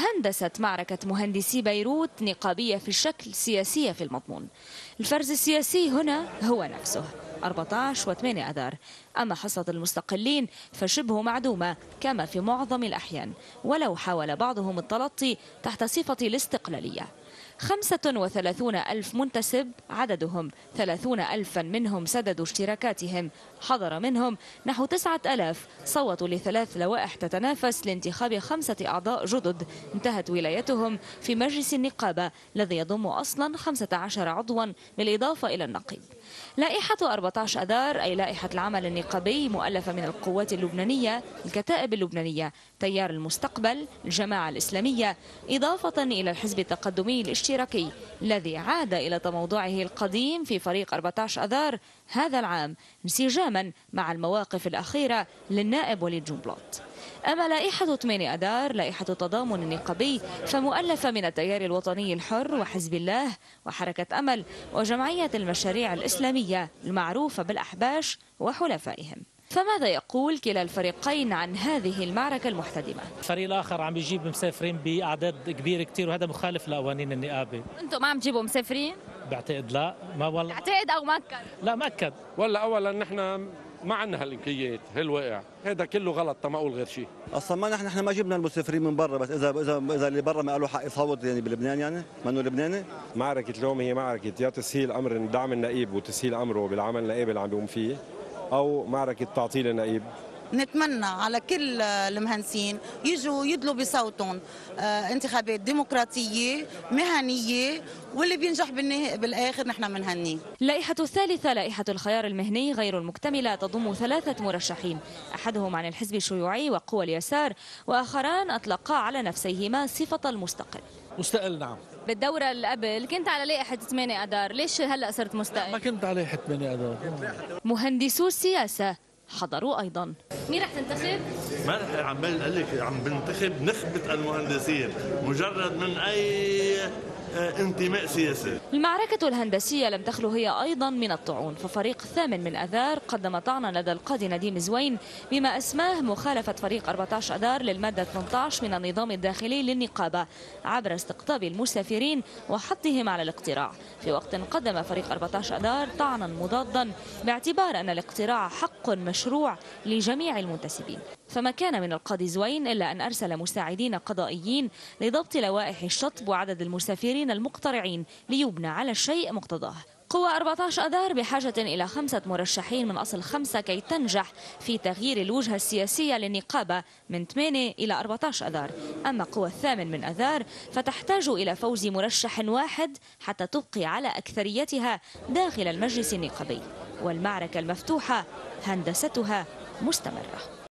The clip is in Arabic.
هندست معركة مهندسي بيروت نقابية في الشكل، سياسية في المضمون. الفرز السياسي هنا هو نفسه 14 و8 أذار، أما حصة المستقلين فشبه معدومة كما في معظم الأحيان، ولو حاول بعضهم التلطي تحت صفة الاستقلالية. 35 ألف منتسب عددهم، 30 ألفا منهم سددوا اشتراكاتهم، حضر منهم نحو 9,000 صوتوا لثلاث لوائح تتنافس لانتخاب 5 أعضاء جدد انتهت ولايتهم في مجلس النقابة الذي يضم أصلا 15 عضوا بالإضافة إلى النقيب. لائحة 14 أذار أي لائحة العمل النقابي مؤلفة من القوات اللبنانية، الكتائب اللبنانية، تيار المستقبل، الجماعة الإسلامية، إضافة إلى الحزب التقدمي الاشتراكي الذي عاد إلى تموضعه القديم في فريق 14 أذار هذا العام انسجاما مع المواقف الأخيرة للنائب وليد جنبلاط. أما لائحة 8 أذار لائحة التضامن النقابي فمؤلفة من التيار الوطني الحر وحزب الله وحركة أمل وجمعية المشاريع الإسلامية المعروفة بالأحباش وحلفائهم. فماذا يقول كلا الفريقين عن هذه المعركة المحتدمة؟ الفريق الآخر عم بيجيب مسافرين بأعداد كبيرة كتير وهذا مخالف لقوانين النقابة. أنتم ما عم تجيبوا مسافرين؟ بعتقد لا، ما والله. بعتقد أو مأكد؟ لا مأكد. ولا أولا نحن ما عندنا هالإمكانيات، هالواقع هذا كله غلط، ما أقول غير شيء. اصلا ما نحن ما جبنا المسافرين من برا، بس اذا اللي برا ما له حق يصوت يعني بلبنان، يعني ما انه لبناني. معركة اليوم هي معركة يا تسهيل أمر دعم النقيب وتسهيل أمره بالعمل النقابي اللي عم بيقوم فيه، أو معركة تعطيل النقيب. نتمنى على كل المهندسين يجوا يدلوا بصوتهم انتخابات ديمقراطية مهنية، واللي بينجح بالآخر نحن بنهنيه. اللائحة الثالثة لائحة الخيار المهني غير المكتملة تضم 3 مرشحين، أحدهم عن الحزب الشيوعي وقوى اليسار، وآخران أطلقا على نفسيهما صفة المستقل. مستقل نعم. بالدورة اللي قبل كنت على لائحة 8 أذار، ليش هلأ صرت مستقل؟ ما كنت على لائحة 8 أذار. مهندسو السياسة حضروا أيضا. مين رح تنتخب؟ ما رح عم بنتخب نخبة المهندسين مجرد من أي انتماء سياسي. المعركة الهندسية لم تخلو هي أيضا من الطعون، ففريق 8 أذار قدم طعنا لدى القاضي نديم زوين بما أسماه مخالفة فريق 14 أذار للمادة 18 من النظام الداخلي للنقابة عبر استقطاب المسافرين وحثهم على الاقتراع، في وقت قدم فريق 14 أذار طعنا مضادا باعتبار أن الاقتراع حق مشروع لجميع المنتسبين. فما كان من القاضي زوين إلا أن أرسل مساعدين قضائيين لضبط لوائح الشطب وعدد المسافرين المقترعين ليبنى على الشيء مقتضاه. قوى 14 أذار بحاجة إلى 5 مرشحين من أصل 5 كي تنجح في تغيير الوجهة السياسية للنقابة من 8 إلى 14 أذار. أما قوى 8 أذار فتحتاج إلى فوز مرشح واحد حتى تبقي على أكثريتها داخل المجلس النقابي، والمعركة المفتوحة هندستها مستمرة.